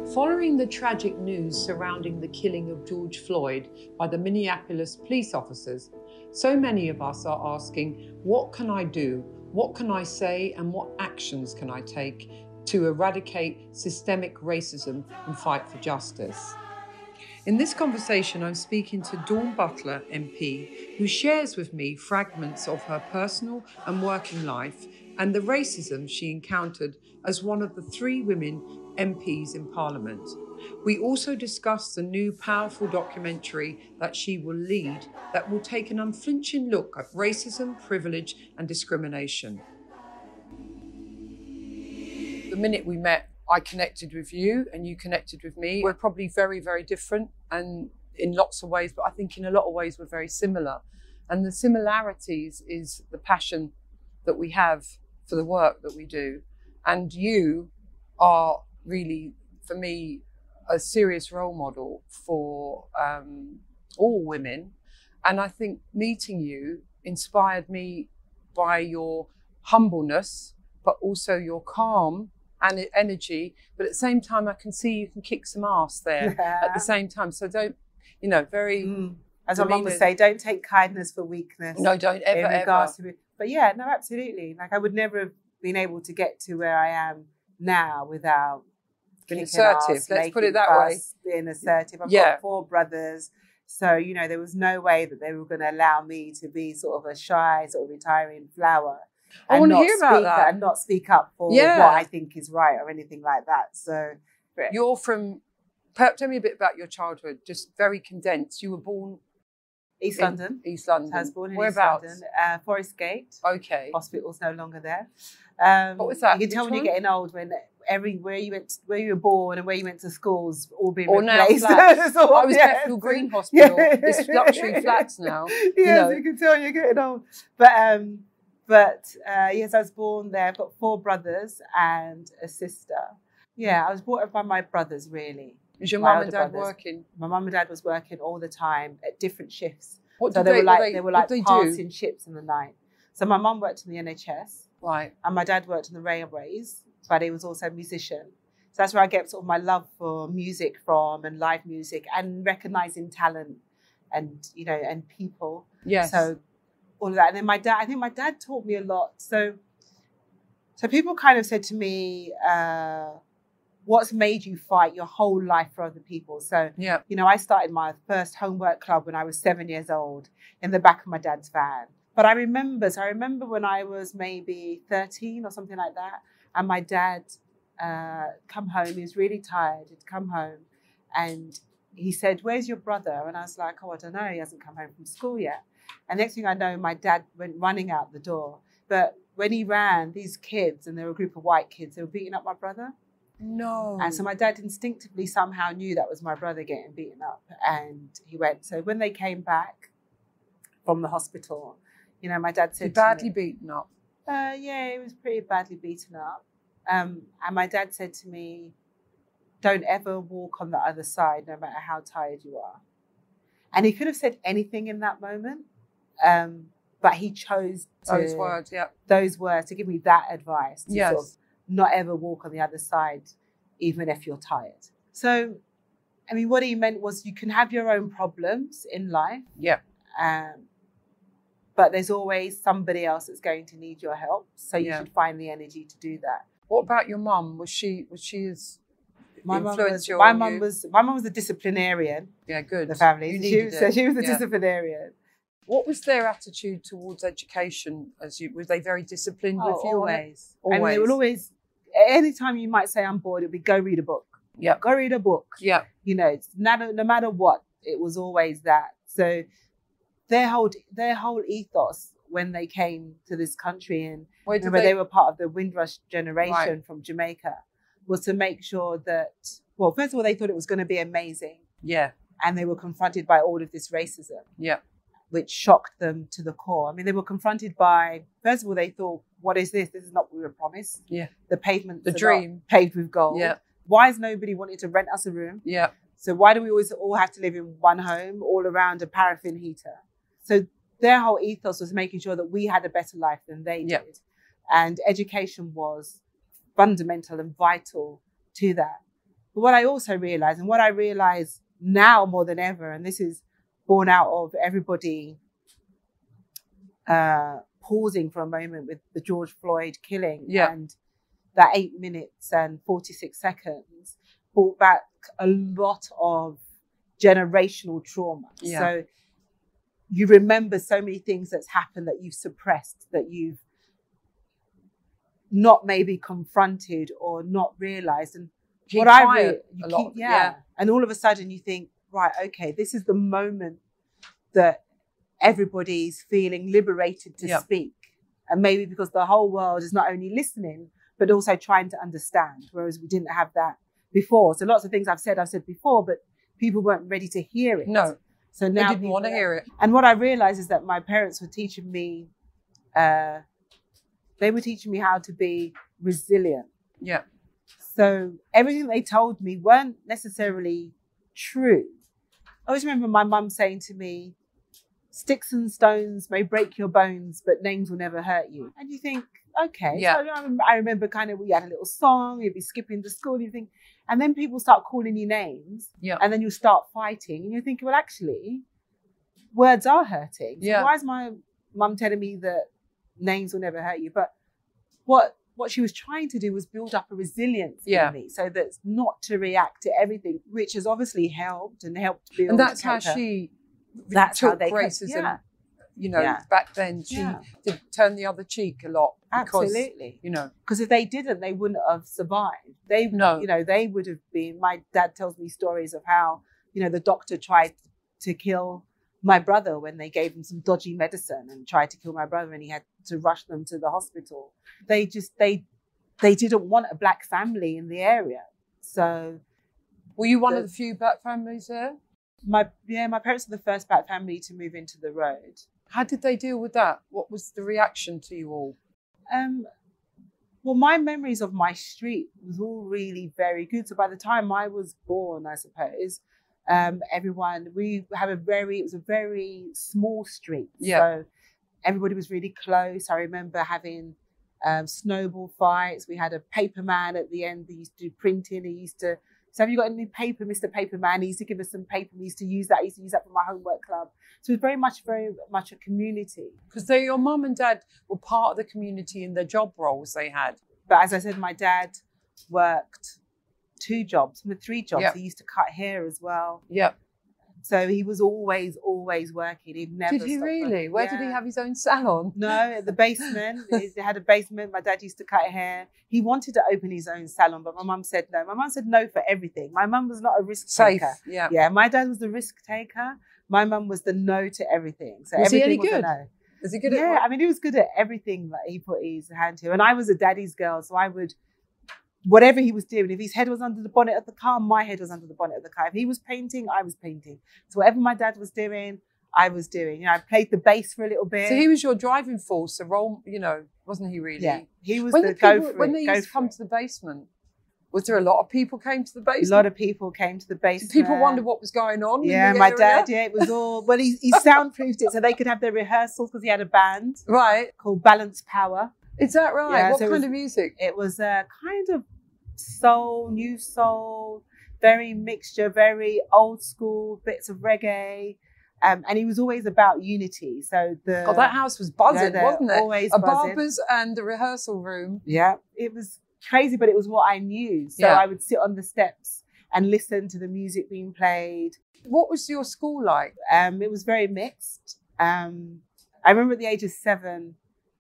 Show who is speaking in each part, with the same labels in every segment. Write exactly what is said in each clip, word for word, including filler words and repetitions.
Speaker 1: Following the tragic news surrounding the killing of George Floyd by the Minneapolis police officers, so many of us are asking, what can I do? What can I say? And what actions can I take to eradicate systemic racism and fight for justice? In this conversation, I'm speaking to Butler M P, who shares with me fragments of her personal and working life and the racism she encountered as one of the three women M Ps in Parliament. We also discuss the new powerful documentary that she will lead that will take an unflinching look at racism, privilege, and discrimination. The minute we met, I connected with you and you connected with me. We're probably very, very different and in lots of ways, but I think in a lot of ways we're very similar. And the similarities is the passion that we have for the work that we do. And you are really, for me, a serious role model for um, all women. And I think meeting you inspired me by your humbleness, but also your calm and energy, but at the same time, I can see you can kick some ass there yeah. at the same time. So don't, you know, very... Mm.
Speaker 2: As my mum would say, don't take kindness for weakness.
Speaker 1: No, don't ever,
Speaker 2: in regards
Speaker 1: ever.
Speaker 2: To it. But yeah, no, absolutely. Like I would never have been able to get to where I am now without
Speaker 1: being assertive.
Speaker 2: Ass,
Speaker 1: Let's put it that
Speaker 2: fuss,
Speaker 1: way.
Speaker 2: Being assertive. I've
Speaker 1: yeah.
Speaker 2: got four brothers. So, you know, there was no way that they were going to allow me to be sort of a shy, sort of retiring flower.
Speaker 1: I want to hear about that.
Speaker 2: And not speak up for
Speaker 1: yeah.
Speaker 2: what I think is right or anything like that. So
Speaker 1: you're from, tell me a bit about your childhood, just very condensed. You were born
Speaker 2: East
Speaker 1: in
Speaker 2: London.
Speaker 1: East London.
Speaker 2: I was born in
Speaker 1: Whereabouts?
Speaker 2: East London. Uh, Forest Gate.
Speaker 1: Okay.
Speaker 2: Hospital's no longer there. Um,
Speaker 1: what was that?
Speaker 2: You can tell
Speaker 1: Which
Speaker 2: when
Speaker 1: one?
Speaker 2: you're getting old when every where you went, where you were born and where you went to schools all being
Speaker 1: or
Speaker 2: replaced.
Speaker 1: Now
Speaker 2: so,
Speaker 1: I was
Speaker 2: yes.
Speaker 1: Bethnal Green Hospital.
Speaker 2: Yeah.
Speaker 1: It's luxury flats now.
Speaker 2: Yes,
Speaker 1: you know.
Speaker 2: you can tell you're getting old. But um, but uh, yes, I was born there. I've got four brothers and a sister. Yeah, I was brought up by my brothers really.
Speaker 1: Was your
Speaker 2: my
Speaker 1: mum and dad
Speaker 2: brothers.
Speaker 1: working?
Speaker 2: My mum and dad was working all the time at different shifts.
Speaker 1: What
Speaker 2: so
Speaker 1: did
Speaker 2: they,
Speaker 1: they
Speaker 2: were like
Speaker 1: they,
Speaker 2: they were like
Speaker 1: they
Speaker 2: passing
Speaker 1: do?
Speaker 2: ships in the night. So my mum worked in the N H S.
Speaker 1: Right.
Speaker 2: And my dad worked on the railways, but he was also a musician. So that's where I get sort of my love for music from and live music and recognizing talent and, you know, and people.
Speaker 1: Yes.
Speaker 2: So all of that. And then my dad, I think my dad taught me a lot. So, so people kind of said to me, uh, what's made you fight your whole life for other people? So,
Speaker 1: yeah.
Speaker 2: you know, I started my first homework club when I was seven years old in the back of my dad's van. But I remember, so I remember when I was maybe thirteen or something like that, and my dad uh, come home, he was really tired, he'd come home, and he said, where's your brother? And I was like, oh, I don't know, he hasn't come home from school yet. And next thing I know, my dad went running out the door. But when he ran, these kids, and they were a group of white kids, they were beating up my brother.
Speaker 1: No.
Speaker 2: And so my dad instinctively somehow knew that was my brother getting beaten up. And he went, so when they came back from the hospital, you know, my dad said
Speaker 1: He badly
Speaker 2: to me,
Speaker 1: beaten up?
Speaker 2: Uh, yeah, he was pretty badly beaten up. Um, and my dad said to me, don't ever walk on the other side, no matter how tired you are. And he could have said anything in that moment, um, but he chose to,
Speaker 1: those words, yeah.
Speaker 2: those words to give me that advice. To
Speaker 1: yes.
Speaker 2: sort of not ever walk on the other side, even if you're tired. So, I mean, what he meant was you can have your own problems in life.
Speaker 1: Yeah.
Speaker 2: Um, but there's always somebody else that's going to need your help. So you yeah. should find the energy to do that.
Speaker 1: What about your mum? Was she was she as
Speaker 2: my mum was
Speaker 1: your
Speaker 2: my mum was my mum was a disciplinarian.
Speaker 1: Yeah, good.
Speaker 2: The family.
Speaker 1: You
Speaker 2: she, so she was a
Speaker 1: yeah.
Speaker 2: disciplinarian.
Speaker 1: What was their attitude towards education? As you were they very disciplined
Speaker 2: oh,
Speaker 1: with you?
Speaker 2: Always.
Speaker 1: Always.
Speaker 2: I mean, they will always. Anytime you might say I'm bored, it'll be go read a book.
Speaker 1: Yeah.
Speaker 2: Go read a book.
Speaker 1: Yeah.
Speaker 2: You know, it's no, no matter what, it was always that. So their whole their whole ethos when they came to this country and
Speaker 1: Where did
Speaker 2: remember
Speaker 1: they...
Speaker 2: they were part of the Windrush generation
Speaker 1: right.
Speaker 2: from Jamaica, was to make sure that, well, first of all, they thought it was going to be amazing.
Speaker 1: Yeah.
Speaker 2: And they were confronted by all of this racism.
Speaker 1: Yeah.
Speaker 2: Which shocked them to the core. I mean, they were confronted by, first of all, they thought, what is this? This is not what we were promised.
Speaker 1: Yeah.
Speaker 2: The pavements
Speaker 1: the
Speaker 2: are
Speaker 1: dream.
Speaker 2: Not paved with gold.
Speaker 1: Yeah.
Speaker 2: Why is nobody wanting to rent us a room?
Speaker 1: Yeah.
Speaker 2: So why do we always all have to live in one home, all around a paraffin heater? So their whole ethos was making sure that we had a better life than they
Speaker 1: yeah.
Speaker 2: did. And education was fundamental and vital to that. But what I also realized, and what I realize now more than ever, and this is born out of everybody uh, pausing for a moment with the George Floyd killing,
Speaker 1: yeah.
Speaker 2: and that eight minutes and forty-six seconds brought back a lot of generational trauma.
Speaker 1: Yeah.
Speaker 2: So you remember so many things that's happened that you've suppressed, that you've not maybe confronted or not realized. And
Speaker 1: keep
Speaker 2: what I re-
Speaker 1: a
Speaker 2: keep,
Speaker 1: lot,
Speaker 2: yeah.
Speaker 1: yeah.
Speaker 2: And all of a sudden you think, right, okay, this is the moment that everybody's feeling liberated to
Speaker 1: yep.
Speaker 2: speak. And maybe because the whole world is not only listening, but also trying to understand, whereas we didn't have that before. So lots of things I've said, I've said before, but people weren't ready to hear it.
Speaker 1: No,
Speaker 2: so now
Speaker 1: they didn't want to hear it.
Speaker 2: And what I realized is that my parents were teaching me, uh, they were teaching me how to be resilient.
Speaker 1: Yeah.
Speaker 2: So everything they told me weren't necessarily true. I always remember my mum saying to me, sticks and stones may break your bones, but names will never hurt you. And you think, okay.
Speaker 1: Yeah.
Speaker 2: So I remember, I remember kind of, we had a little song, you'd be skipping to school, you think, and then people start calling you names.
Speaker 1: Yeah.
Speaker 2: And then you start fighting, and you're thinking, well, actually, words are hurting. So
Speaker 1: yeah.
Speaker 2: why is my mum telling me that names will never hurt you? But what what she was trying to do was build up a resilience
Speaker 1: yeah.
Speaker 2: in me, so that's not to react to everything, which has obviously helped and helped build.
Speaker 1: And that's how
Speaker 2: character.
Speaker 1: she
Speaker 2: that's
Speaker 1: took
Speaker 2: how they
Speaker 1: racism.
Speaker 2: yeah.
Speaker 1: You know,
Speaker 2: yeah.
Speaker 1: back then she
Speaker 2: yeah.
Speaker 1: did turn the other cheek a lot. Because,
Speaker 2: absolutely.
Speaker 1: You know,
Speaker 2: because if they didn't, they wouldn't have survived. They,
Speaker 1: no.
Speaker 2: you know, they would have been. My dad tells me stories of how, you know, the doctor tried to kill my brother when they gave him some dodgy medicine and tried to kill my brother, and he had to rush them to the hospital. They just they they didn't want a black family in the area. So,
Speaker 1: were you one
Speaker 2: the,
Speaker 1: of the few black families there?
Speaker 2: My yeah, my parents were the first black family to move into the road.
Speaker 1: How did they deal with that? What was the reaction to you all?
Speaker 2: Um, well, my memories of my street was all really very good. So by the time I was born, I suppose, um, everyone, we have a very, it was a very small street.
Speaker 1: Yeah.
Speaker 2: So everybody was really close. I remember having um, snowball fights. We had a paper man at the end that used to do printing. He used to, so have you got any paper, Mister Paperman? He used to give us some paper. We used to use that. I used to use that for my homework club. So it was very much, very much a community.
Speaker 1: Because they, your mum and dad were part of the community in their job roles they had.
Speaker 2: But as I said, my dad worked two jobs, three jobs.
Speaker 1: Yep.
Speaker 2: He used to cut hair as well.
Speaker 1: Yep.
Speaker 2: So he was always, always working. He'd never
Speaker 1: Did he
Speaker 2: stop
Speaker 1: really?
Speaker 2: working.
Speaker 1: Where
Speaker 2: yeah.
Speaker 1: did he have his own salon?
Speaker 2: No, the basement. They had a basement. My dad used to cut hair. He wanted to open his own salon, but my mum said no. My mum said no for everything. My mum was not a risk
Speaker 1: Safe,
Speaker 2: taker.
Speaker 1: yeah.
Speaker 2: Yeah, my dad was the risk taker. My mum was the no to everything. So
Speaker 1: was
Speaker 2: everything
Speaker 1: he any
Speaker 2: was
Speaker 1: good?
Speaker 2: a no.
Speaker 1: Was he good
Speaker 2: yeah,
Speaker 1: at what?
Speaker 2: I mean, he was good at everything that he put his hand to. And I was a daddy's girl, so I would, whatever he was doing, if his head was under the bonnet of the car, my head was under the bonnet of the car. If he was painting, I was painting. So whatever my dad was doing, I was doing. You know, I played the bass for a little bit.
Speaker 1: So he was your driving force, a role, you know, wasn't he really?
Speaker 2: Yeah, he was
Speaker 1: when
Speaker 2: the,
Speaker 1: the
Speaker 2: go
Speaker 1: people,
Speaker 2: for
Speaker 1: When
Speaker 2: it,
Speaker 1: they
Speaker 2: go
Speaker 1: used to come
Speaker 2: it.
Speaker 1: to the basement, was there a lot of people came to the basement?
Speaker 2: A lot of people came to the basement.
Speaker 1: People wondered what was going on.
Speaker 2: Yeah,
Speaker 1: in the
Speaker 2: my
Speaker 1: area?
Speaker 2: dad, yeah, it was all, well, he, he soundproofed it so they could have their rehearsals because he had a band.
Speaker 1: Right.
Speaker 2: Called Balance Power.
Speaker 1: Is that right?
Speaker 2: Yeah,
Speaker 1: what
Speaker 2: so
Speaker 1: kind
Speaker 2: was,
Speaker 1: of music?
Speaker 2: It was a kind of soul, new soul, very mixture, very old school, bits of reggae. Um, and he was always about unity. So the
Speaker 1: God, that house was buzzing,
Speaker 2: yeah,
Speaker 1: wasn't it?
Speaker 2: Always
Speaker 1: a
Speaker 2: buzzing.
Speaker 1: barber's and a rehearsal room.
Speaker 2: Yeah, it was crazy, but it was what I knew. So
Speaker 1: yeah.
Speaker 2: I would sit on the steps and listen to the music being played.
Speaker 1: What was your school like?
Speaker 2: Um, it was very mixed. Um, I remember at the age of seven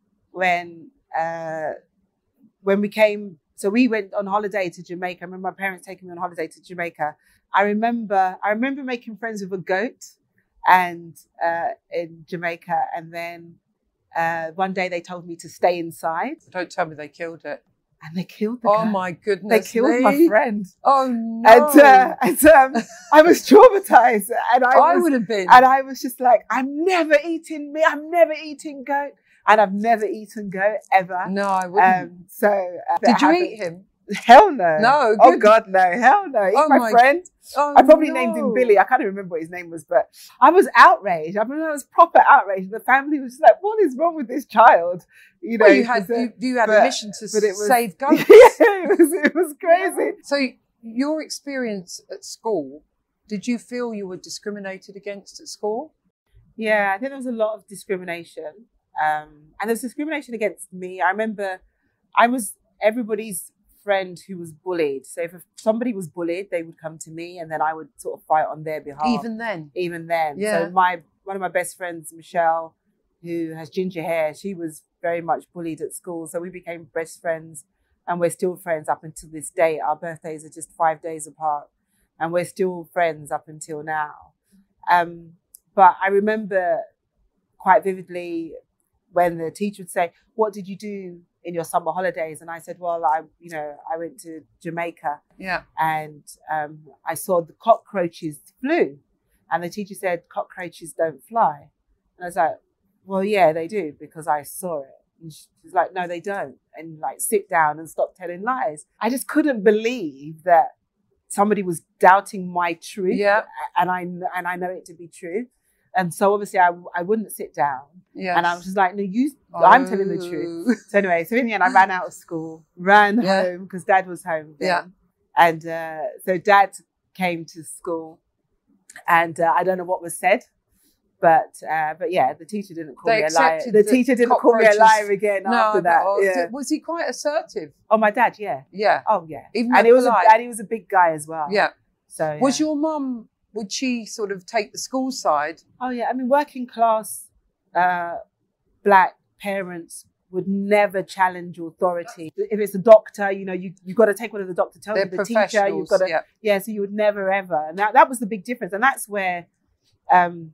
Speaker 2: when uh, when we came, so we went on holiday to Jamaica. I remember my parents taking me on holiday to Jamaica. I remember, I remember making friends with a goat and uh, in Jamaica. And then uh, one day they told me to stay inside.
Speaker 1: Don't tell me they killed it.
Speaker 2: And they killed the
Speaker 1: Oh
Speaker 2: goat.
Speaker 1: my goodness
Speaker 2: They killed
Speaker 1: me.
Speaker 2: my friend.
Speaker 1: Oh no.
Speaker 2: And, uh, and um, I was traumatized. And I,
Speaker 1: I
Speaker 2: was,
Speaker 1: would have been.
Speaker 2: And I was just like, I'm never eating meat. I'm never eating goat. And I've never eaten goat ever.
Speaker 1: No, I wouldn't.
Speaker 2: Um, so uh,
Speaker 1: Did you
Speaker 2: happened.
Speaker 1: eat him?
Speaker 2: Hell no.
Speaker 1: No.
Speaker 2: Oh
Speaker 1: Good.
Speaker 2: God, no. Hell no. He's
Speaker 1: Oh
Speaker 2: my,
Speaker 1: my-
Speaker 2: friend.
Speaker 1: Oh,
Speaker 2: I probably
Speaker 1: no.
Speaker 2: named him Billy. I can't even remember what his name was, but I was outraged. I mean, I was proper outraged. The family was just like, "What is wrong with this child?" You know,
Speaker 1: Well, you had
Speaker 2: uh,
Speaker 1: you, you had
Speaker 2: but-
Speaker 1: a mission to
Speaker 2: but it was-
Speaker 1: save goats.
Speaker 2: yeah, it was it was crazy.
Speaker 1: So your experience at school, did you feel you were discriminated against at school?
Speaker 2: Yeah, I think there was a lot of discrimination. Um, and there was discrimination against me. I remember I was everybody's friend who was bullied. So if somebody was bullied, they would come to me and then I would sort of fight on their behalf.
Speaker 1: Even then?
Speaker 2: Even then.
Speaker 1: Yeah.
Speaker 2: So my one of my best friends, Michelle, who has ginger hair, she was very much bullied at school. So we became best friends and we're still friends up until this day. Our birthdays are just five days apart and we're still friends up until now. Um, but I remember quite vividly when the teacher would say, what did you do in your summer holidays? And I said, well, I, you know, I went to Jamaica.
Speaker 1: Yeah.
Speaker 2: And um, I saw the cockroaches flew. And the teacher said, cockroaches don't fly. And I was like, well, yeah, they do because I saw it. And she's like, no, they don't. And like, sit down and stop telling lies. I just couldn't believe that somebody was doubting my truth.
Speaker 1: Yeah.
Speaker 2: And I, and I know it to be true. And so obviously I, I wouldn't sit down.
Speaker 1: Yes.
Speaker 2: And I was just like, no, you,
Speaker 1: oh.
Speaker 2: I'm telling the truth. So anyway, so in the end, I ran out of school, ran
Speaker 1: yeah.
Speaker 2: home because Dad was home then.
Speaker 1: Yeah.
Speaker 2: And uh, so Dad came to school and uh, I don't know what was said, but uh, but yeah, the teacher didn't call
Speaker 1: they
Speaker 2: me a liar. The,
Speaker 1: the
Speaker 2: teacher didn't call me a liar again
Speaker 1: no,
Speaker 2: after that.
Speaker 1: Oh,
Speaker 2: yeah.
Speaker 1: Was he quite assertive?
Speaker 2: Oh, my dad, yeah.
Speaker 1: Yeah.
Speaker 2: Oh, yeah.
Speaker 1: Even
Speaker 2: and, he was a,
Speaker 1: polite.
Speaker 2: and he was a big guy as well.
Speaker 1: Yeah.
Speaker 2: So yeah.
Speaker 1: Was your mum, would she sort of take the school side?
Speaker 2: Oh, yeah. I mean, working class uh, black parents would never challenge authority. If it's a doctor, you know, you, you've got to take whatever the doctor tells
Speaker 1: They're
Speaker 2: you. The teacher, you've got to,
Speaker 1: yeah.
Speaker 2: yeah, so you would never ever. And that, that was the big difference. And that's where um,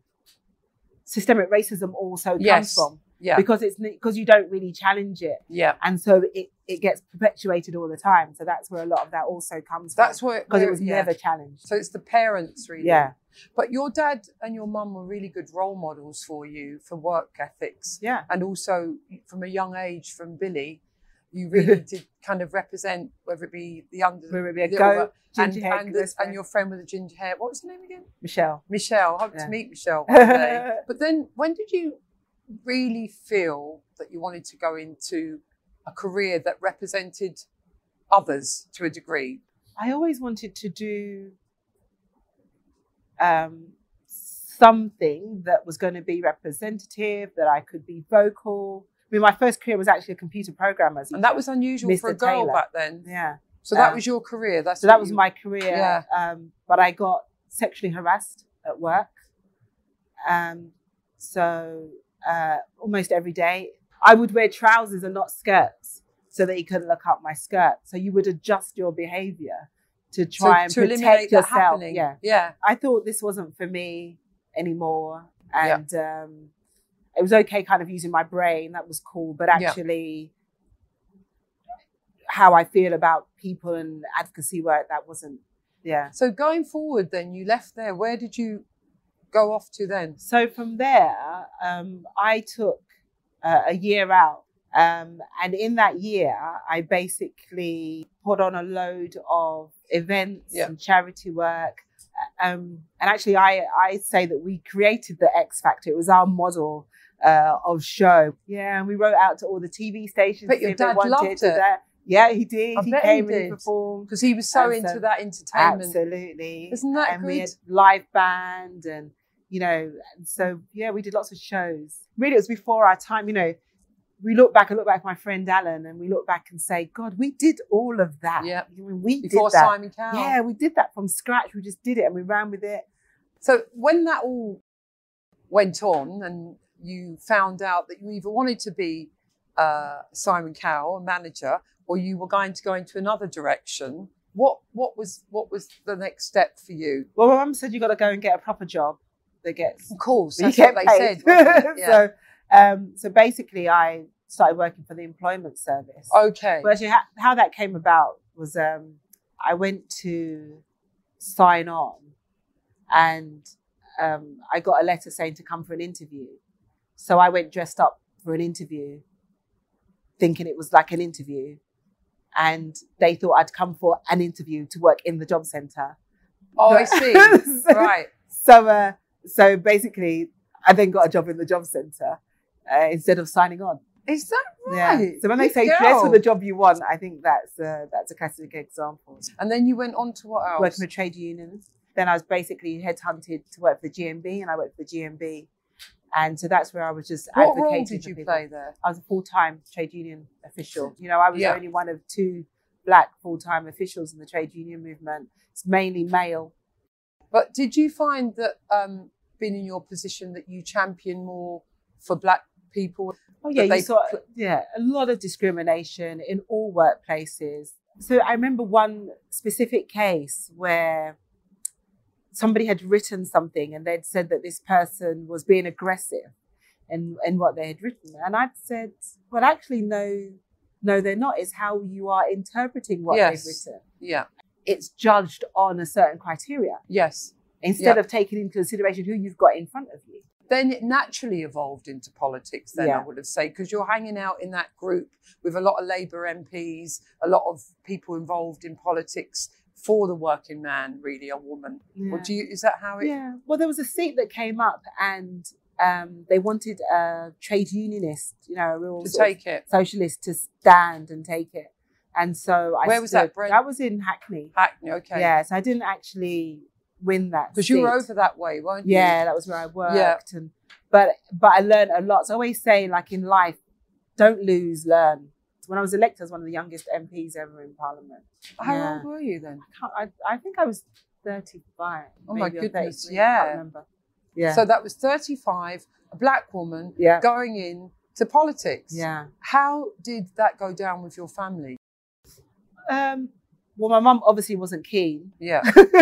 Speaker 2: systemic racism also comes
Speaker 1: yes.
Speaker 2: from.
Speaker 1: Yeah.
Speaker 2: Because it's because you don't really challenge it.
Speaker 1: Yeah.
Speaker 2: And so it, it gets perpetuated all the time. So that's where a lot of that also comes
Speaker 1: that's
Speaker 2: from.
Speaker 1: That's where
Speaker 2: because it was
Speaker 1: yeah.
Speaker 2: never challenged.
Speaker 1: So it's the parents really.
Speaker 2: Yeah.
Speaker 1: But your dad and your mum were really good role models for you for work ethics.
Speaker 2: Yeah.
Speaker 1: And also from a young age, from Billy, you really did kind of represent, whether it be the under,
Speaker 2: whether it be a
Speaker 1: the
Speaker 2: goat,
Speaker 1: over, and,
Speaker 2: ginger hair,
Speaker 1: and, the, and your friend with the ginger hair. What was her name again?
Speaker 2: Michelle.
Speaker 1: Michelle. I hope
Speaker 2: yeah.
Speaker 1: to meet Michelle one day. But then, when did you really feel that you wanted to go into a career that represented others to a degree?
Speaker 2: I always wanted to do um, something that was going to be representative, that I could be vocal. I mean, my first career was actually a computer programmer.
Speaker 1: And that was unusual
Speaker 2: Mister
Speaker 1: for a girl
Speaker 2: Taylor.
Speaker 1: back then.
Speaker 2: Yeah.
Speaker 1: So that
Speaker 2: um,
Speaker 1: was your career? That's
Speaker 2: So that
Speaker 1: you...
Speaker 2: was my career.
Speaker 1: Yeah.
Speaker 2: Um, but I got sexually harassed at work. Um, so uh, almost every day, I would wear trousers and not skirts so that he couldn't look up my skirt. So you would adjust your behavior to try
Speaker 1: so,
Speaker 2: and
Speaker 1: to
Speaker 2: protect yourself.
Speaker 1: Happening.
Speaker 2: Yeah.
Speaker 1: Yeah.
Speaker 2: I thought this wasn't for me anymore. And yeah. um, it was okay kind of using my brain. That was cool. But actually, yeah. how I feel about people and advocacy work, that wasn't, yeah.
Speaker 1: So going forward then, you left there. Where did you go off to then?
Speaker 2: So from there, um, I took uh, a year out. Um, and in that year, I basically put on a load of events
Speaker 1: yeah.
Speaker 2: and charity work. Um, and actually, I, I say that we created the X Factor. It was our model uh, of show. Yeah, and we wrote out to all the T V stations.
Speaker 1: But your dad loved it.
Speaker 2: That. Yeah, he did.
Speaker 1: I
Speaker 2: he
Speaker 1: bet
Speaker 2: came
Speaker 1: he did.
Speaker 2: and he performed.
Speaker 1: Because he was so
Speaker 2: and
Speaker 1: into
Speaker 2: so,
Speaker 1: that entertainment.
Speaker 2: Absolutely.
Speaker 1: Isn't that
Speaker 2: and
Speaker 1: good?
Speaker 2: We had live band and, you know, and so, yeah, we did lots of shows. Really, it was before our time, you know. We look back, I look back at my friend Alan, and we look back and say, God, we did all of that.
Speaker 1: Yeah.
Speaker 2: I mean, we
Speaker 1: Before
Speaker 2: did that.
Speaker 1: Simon Cowell.
Speaker 2: Yeah, we did that from scratch. We just did it and we ran with it.
Speaker 1: So when that all went on and you found out that you either wanted to be uh, Simon Cowell, a manager, or you were going to go into another direction, what what was what was the next step for you?
Speaker 2: Well, my mum said you got to go and get a proper job that gets.
Speaker 1: Of course, that's
Speaker 2: you get
Speaker 1: what they
Speaker 2: paid.
Speaker 1: said. Wasn't it? Yeah.
Speaker 2: so, um, so basically, I started working for the employment service.
Speaker 1: Okay.
Speaker 2: But actually, how, how that came about was um, I went to sign on, and um, I got a letter saying to come for an interview. So I went dressed up for an interview, thinking it was like an interview. And they thought I'd come for an interview to work in the job centre.
Speaker 1: Oh, I see.
Speaker 2: so,
Speaker 1: right.
Speaker 2: So, uh, so basically, I then got a job in the job centre uh, instead of signing on.
Speaker 1: Is that right?
Speaker 2: Yeah. So when they
Speaker 1: Good
Speaker 2: say
Speaker 1: girl.
Speaker 2: dress for the job you want, I think that's uh, that's a classic example.
Speaker 1: And then you went on to what else?
Speaker 2: Working for trade unions. Then I was basically headhunted to work for the G M B, and I worked for the G M B. And so that's where I was just
Speaker 1: What
Speaker 2: advocating
Speaker 1: role did
Speaker 2: for
Speaker 1: you
Speaker 2: people.
Speaker 1: play there?
Speaker 2: I was a full-time trade union official. You know, I was
Speaker 1: Yeah.
Speaker 2: only one of two black full-time officials in the trade union movement. It's mainly male.
Speaker 1: But did you find that um, being in your position that you champion more for black people?
Speaker 2: Oh yeah,
Speaker 1: that
Speaker 2: you
Speaker 1: they
Speaker 2: saw
Speaker 1: pl-
Speaker 2: yeah a lot of discrimination in all workplaces. So I remember one specific case where somebody had written something and they'd said that this person was being aggressive in, in what they had written. And I'd said, well, actually, no, no, they're not. It's how you are interpreting what
Speaker 1: Yes.
Speaker 2: they've written.
Speaker 1: Yeah.
Speaker 2: It's judged on a certain criteria
Speaker 1: Yes.
Speaker 2: instead
Speaker 1: Yeah.
Speaker 2: of taking into consideration who you've got in front of you.
Speaker 1: Then it naturally evolved into politics, then
Speaker 2: Yeah.
Speaker 1: I would have said, because you're hanging out in that group with a lot of Labour M Ps, a lot of people involved in politics for the working man, really, a woman.
Speaker 2: Yeah.
Speaker 1: Or do you, is that how it...
Speaker 2: Yeah. Well, there was a seat that came up and um, they wanted a trade unionist, you know, a real
Speaker 1: To
Speaker 2: sort of
Speaker 1: take it.
Speaker 2: socialist to stand and take it. And so I
Speaker 1: Where was
Speaker 2: stood-
Speaker 1: that, Brent?
Speaker 2: That was in Hackney.
Speaker 1: Hackney, okay.
Speaker 2: Yeah, so I didn't actually win that
Speaker 1: Because you were
Speaker 2: seat.
Speaker 1: over that way, weren't you?
Speaker 2: Yeah, that was where I worked.
Speaker 1: Yeah.
Speaker 2: And but but I learned a lot. So I always say, like in life, don't lose, learn. When I was elected, I was one of the youngest M Ps ever in Parliament.
Speaker 1: How
Speaker 2: Yeah.
Speaker 1: old were you then?
Speaker 2: I, can't, I, I think I was thirty-five.
Speaker 1: Oh my
Speaker 2: maybe, or
Speaker 1: goodness,
Speaker 2: thirty-three,
Speaker 1: yeah.
Speaker 2: I can't remember. Yeah.
Speaker 1: So that was thirty-five, a black woman
Speaker 2: yeah.
Speaker 1: going in to politics.
Speaker 2: Yeah.
Speaker 1: How did that go down with your family?
Speaker 2: Um, well, my mum obviously wasn't keen.
Speaker 1: Yeah.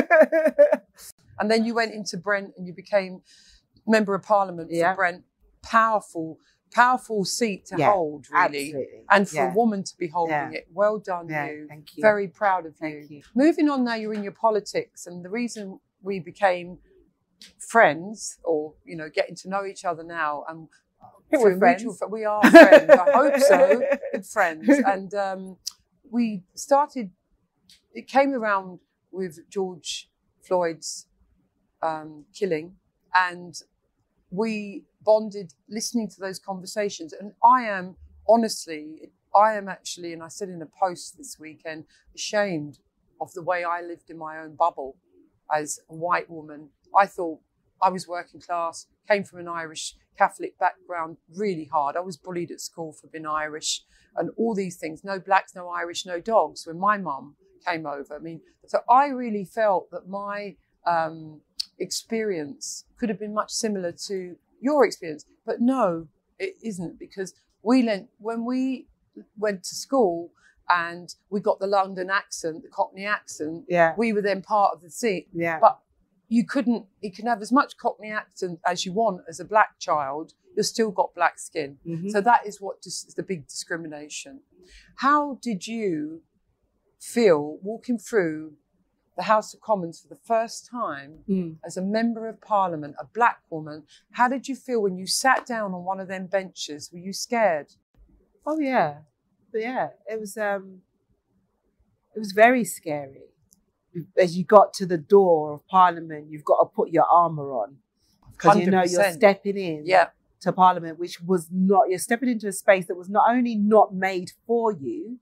Speaker 1: And then you went into Brent and you became member of Parliament
Speaker 2: Yeah.
Speaker 1: for Brent. Powerful, powerful seat to
Speaker 2: Yeah,
Speaker 1: hold, really.
Speaker 2: Absolutely.
Speaker 1: And for
Speaker 2: yeah.
Speaker 1: a woman to be holding
Speaker 2: Yeah.
Speaker 1: it. Well done,
Speaker 2: Yeah,
Speaker 1: you.
Speaker 2: thank you.
Speaker 1: Very proud of
Speaker 2: Thank
Speaker 1: you.
Speaker 2: you.
Speaker 1: Moving on now, you're in your politics. And the reason we became friends, or, you know, getting to know each other now, and
Speaker 2: I think
Speaker 1: through
Speaker 2: we're friends.
Speaker 1: mutual fr- we are friends. I hope so. Good friends. And um, we started, it came around with George Floyd's um, killing, and we bonded listening to those conversations. And I am, honestly, I am actually, and I said in a post this weekend, ashamed of the way I lived in my own bubble as a white woman. I thought I was working class, came from an Irish Catholic background, really hard. I was bullied at school for being Irish and all these things. No blacks, no Irish, no dogs when my mum came over. I mean, so I really felt that my um, experience could have been much similar to your experience. But no, it isn't, because we learned, when we went to school and we got the London accent, the Cockney accent,
Speaker 2: Yeah.
Speaker 1: we were then part of the scene.
Speaker 2: Yeah.
Speaker 1: But you couldn't, you can have as much Cockney accent as you want as a black child, you've still got black skin.
Speaker 2: Mhm.
Speaker 1: So that is what dis- is the big discrimination. How did you feel walking through the House of Commons for the first time
Speaker 2: Mm.
Speaker 1: as a member of Parliament, a black woman? How did you feel when you sat down on one of them benches? Were you scared?
Speaker 2: Oh yeah, but yeah. It was um, it was very scary. As you got to the door of Parliament, you've got to put your armour on because you know you're
Speaker 1: one hundred percent.
Speaker 2: stepping in
Speaker 1: Yeah,
Speaker 2: to Parliament, which was not. You're stepping into a space that was not only not made for you,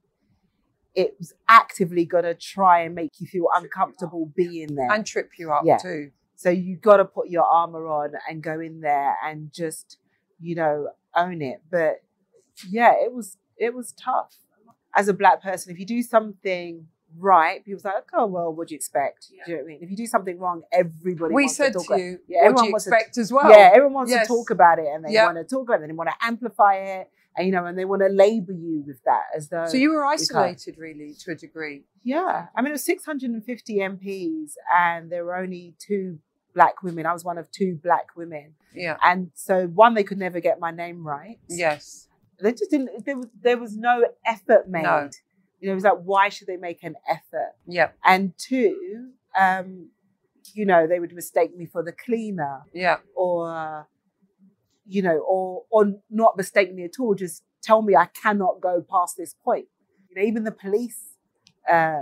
Speaker 2: it was actively going to try and make you feel uncomfortable being there.
Speaker 1: and trip you up
Speaker 2: Yeah.
Speaker 1: too.
Speaker 2: So you got to put your armour on and go in there and just, you know, own it. But yeah, it was it was tough. As a black person, if you do something right, people's like, oh, well, what do you expect?
Speaker 1: Yeah.
Speaker 2: Do you know what I mean? If you do something wrong, everybody
Speaker 1: We
Speaker 2: wants
Speaker 1: said
Speaker 2: to talk
Speaker 1: to
Speaker 2: about
Speaker 1: you,
Speaker 2: Yeah,
Speaker 1: what do
Speaker 2: everyone
Speaker 1: you
Speaker 2: wants to-
Speaker 1: expect as well?
Speaker 2: Yeah, everyone wants
Speaker 1: Yes.
Speaker 2: to talk about it and they
Speaker 1: Yeah.
Speaker 2: want to talk about it and they want to amplify it. And, you know, and they want to label you with that as though...
Speaker 1: So you were
Speaker 2: can't.
Speaker 1: isolated, really, to a degree.
Speaker 2: Yeah. I mean, it was six hundred fifty M Ps and there were only two black women. I was one of two black women.
Speaker 1: Yeah.
Speaker 2: And so, one, they could never get my name right.
Speaker 1: Yes.
Speaker 2: They just didn't, there was, there was no effort made.
Speaker 1: No.
Speaker 2: You know, it was like, why should they make an effort?
Speaker 1: Yeah.
Speaker 2: And two, um, you know, they would mistake me for the cleaner
Speaker 1: Yeah.
Speaker 2: or, you know, or, or not mistake me at all. Just tell me I cannot go past this point. You know, even the police uh,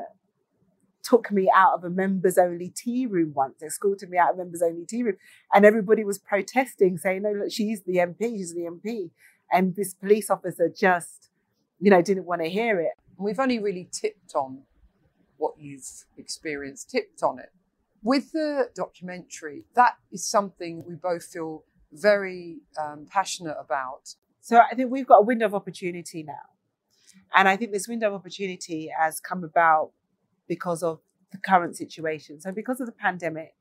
Speaker 2: took me out of a members only tea room once, escorted me out of a members only tea room. And everybody was protesting, saying, no, look, she's the M P, she's the M P. And this police officer just, you know, didn't want to hear it.
Speaker 1: We've only really tipped on what you've experienced, tipped on it. With the documentary, that is something we both feel very um, passionate about.
Speaker 2: So I think we've got a window of opportunity now. And I think this window of opportunity has come about because of the current situation. So because of the pandemic,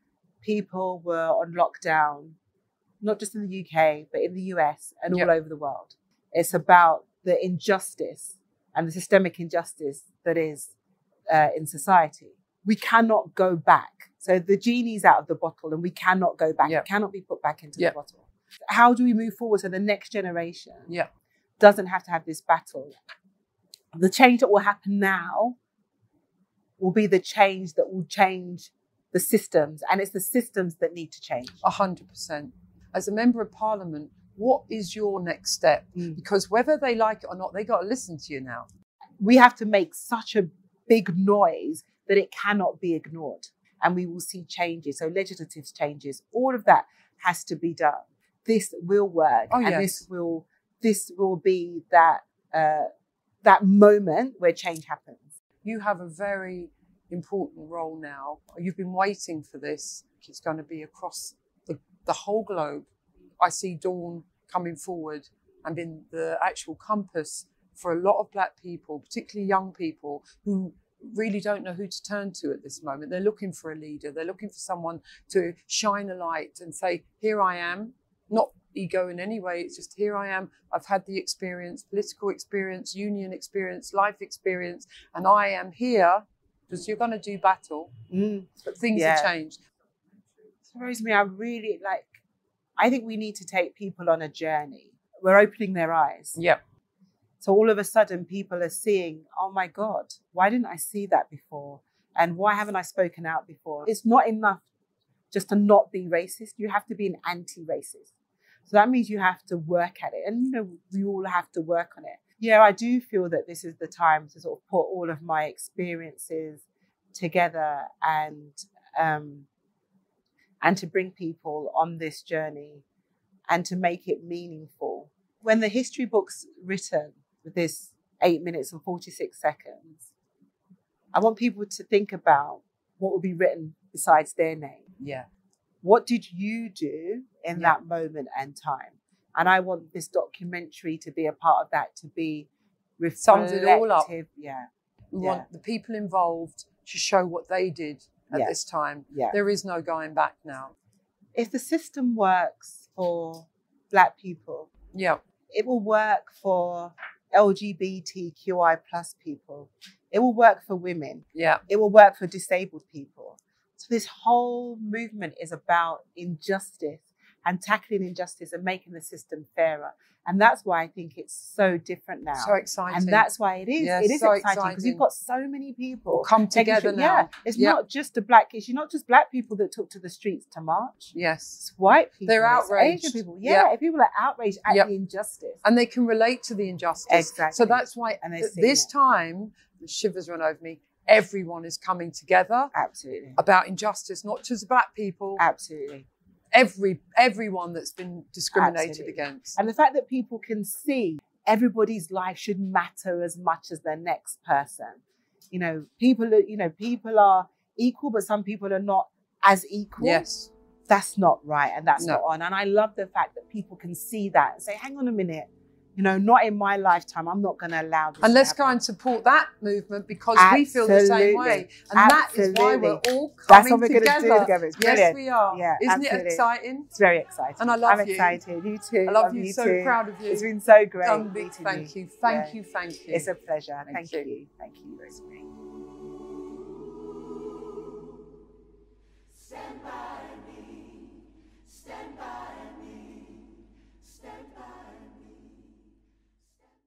Speaker 2: people were on lockdown, not just in the U K, but in the U S and
Speaker 1: Yep.
Speaker 2: all over the world. It's about the injustice and the systemic injustice that is uh, in society. We cannot go back. So the genie's out of the bottle and we cannot go back.
Speaker 1: Yep.
Speaker 2: It cannot be put back into
Speaker 1: Yep.
Speaker 2: the bottle. How do we move forward so the next generation
Speaker 1: Yeah.
Speaker 2: doesn't have to have this battle? The change that will happen now will be the change that will change the systems. And it's the systems that need to change.
Speaker 1: A hundred percent. As a member of parliament, what is your next step?
Speaker 2: Mm.
Speaker 1: Because whether they like it or not, they got to listen to you now.
Speaker 2: We have to make such a big noise that it cannot be ignored. And we will see changes. So legislative changes, all of that has to be done. This will work.
Speaker 1: Oh,
Speaker 2: and
Speaker 1: yes.
Speaker 2: this will this will be that uh, that moment where change happens.
Speaker 1: You have a very important role now. You've been waiting for this. It's going to be across the, the whole globe. I see Dawn coming forward and being the actual compass for a lot of Black people, particularly young people who really don't know who to turn to at this moment. They're looking for a leader. They're looking for someone to shine a light and say, here I am. Not ego in any way. It's just, here I am. I've had the experience, political experience, union experience, life experience, and I am here because you're going to do battle.
Speaker 2: Mm.
Speaker 1: But things
Speaker 2: Yeah.
Speaker 1: have changed.
Speaker 2: So Rosemary, I really like, I think we need to take people on a journey. We're opening their eyes.
Speaker 1: Yep.
Speaker 2: So all of a sudden people are seeing, oh my God, why didn't I see that before? And why haven't I spoken out before? It's not enough just to not be racist. You have to be an anti-racist. So that means you have to work at it. And, you know, we all have to work on it. Yeah, I do feel that this is the time to sort of put all of my experiences together and um, and to bring people on this journey and to make it meaningful. When the history book's written with this eight minutes and forty-six seconds, I want people to think about what will be written besides their name.
Speaker 1: Yeah.
Speaker 2: What did you do in
Speaker 1: Yeah.
Speaker 2: that moment and time? And I want this documentary to be a part of that, to be
Speaker 1: Sums
Speaker 2: reflective.
Speaker 1: it all up.
Speaker 2: Yeah,
Speaker 1: We
Speaker 2: Yeah.
Speaker 1: want the people involved to show what they did at
Speaker 2: Yeah.
Speaker 1: this time.
Speaker 2: yeah.
Speaker 1: There is no going back now.
Speaker 2: If the system works for Black people,
Speaker 1: Yeah.
Speaker 2: it will work for L G B T Q I plus people. It will work for women.
Speaker 1: Yeah.
Speaker 2: It will work for disabled people. So this whole movement is about injustice and tackling injustice and making the system fairer. And that's why I think it's so different now.
Speaker 1: So exciting.
Speaker 2: And that's why it is.
Speaker 1: Yeah,
Speaker 2: it is
Speaker 1: so
Speaker 2: exciting because
Speaker 1: exciting.
Speaker 2: you've got so many people
Speaker 1: We'll come
Speaker 2: taking
Speaker 1: together
Speaker 2: shit-
Speaker 1: now.
Speaker 2: Yeah, it's
Speaker 1: Yeah.
Speaker 2: not just the Black issue, not just Black people that took to the streets to march.
Speaker 1: Yes.
Speaker 2: It's white people.
Speaker 1: They're
Speaker 2: it's
Speaker 1: outraged.
Speaker 2: Asian people. Yeah,
Speaker 1: Yeah.
Speaker 2: people are outraged at
Speaker 1: Yep.
Speaker 2: the injustice.
Speaker 1: And they can relate to the injustice.
Speaker 2: Exactly.
Speaker 1: So that's why
Speaker 2: And they're
Speaker 1: at
Speaker 2: seeing
Speaker 1: this
Speaker 2: it.
Speaker 1: time, the shivers run over me, everyone is coming together
Speaker 2: Absolutely.
Speaker 1: about injustice, not just Black people,
Speaker 2: Absolutely.
Speaker 1: every everyone that's been discriminated
Speaker 2: Absolutely.
Speaker 1: against.
Speaker 2: And the fact that people can see everybody's life should matter as much as the next person. You know, people are, you know, people are equal, but some people are not as equal.
Speaker 1: Yes.
Speaker 2: That's not right. And that's
Speaker 1: No.
Speaker 2: not on. And I love the fact that people can see that and say, hang on a minute, you know, not in my lifetime. I'm not going to allow this
Speaker 1: And
Speaker 2: to
Speaker 1: let's go
Speaker 2: happen.
Speaker 1: and support that movement because we feel the same
Speaker 2: Absolutely.
Speaker 1: way. And that is why we're
Speaker 2: Absolutely.
Speaker 1: all
Speaker 2: That's
Speaker 1: coming
Speaker 2: what we're going
Speaker 1: together.
Speaker 2: to do together. It's
Speaker 1: Yes,
Speaker 2: brilliant.
Speaker 1: we are.
Speaker 2: Yeah,
Speaker 1: Isn't
Speaker 2: absolutely.
Speaker 1: it exciting?
Speaker 2: It's very exciting.
Speaker 1: And I love
Speaker 2: I'm
Speaker 1: you.
Speaker 2: excited. You too.
Speaker 1: I love you. So
Speaker 2: too.
Speaker 1: proud of you.
Speaker 2: It's been so great.
Speaker 1: Um, big
Speaker 2: meeting
Speaker 1: thank
Speaker 2: you.
Speaker 1: you. Thank
Speaker 2: Yeah.
Speaker 1: you. Thank you.
Speaker 2: It's a pleasure.
Speaker 1: Thank
Speaker 2: Thank,
Speaker 1: you.
Speaker 2: you. Thank you, Rosemary.
Speaker 3: Stand by.